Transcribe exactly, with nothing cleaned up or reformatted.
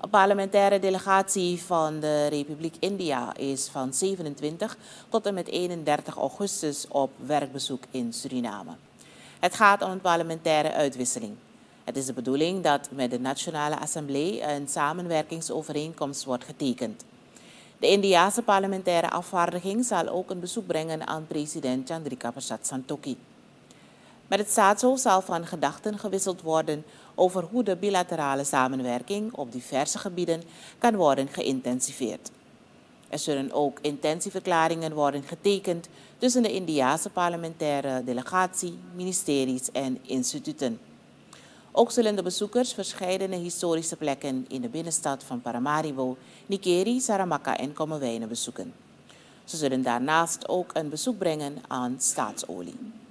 Een parlementaire delegatie van de Republiek India is van zevenentwintig tot en met eenendertig augustus op werkbezoek in Suriname. Het gaat om een parlementaire uitwisseling. Het is de bedoeling dat met de Nationale Assemblée een samenwerkingsovereenkomst wordt getekend. De Indiase parlementaire afvaardiging zal ook een bezoek brengen aan president Chandrika Prasad Santokhi. Met het staatshoofd zal van gedachten gewisseld worden over hoe de bilaterale samenwerking op diverse gebieden kan worden geïntensiveerd. Er zullen ook intentieverklaringen worden getekend tussen de Indiase parlementaire delegatie, ministeries en instituten. Ook zullen de bezoekers verschillende historische plekken in de binnenstad van Paramaribo, Nikeri, Saramacca en Kommerwijnen bezoeken. Ze zullen daarnaast ook een bezoek brengen aan staatsolie.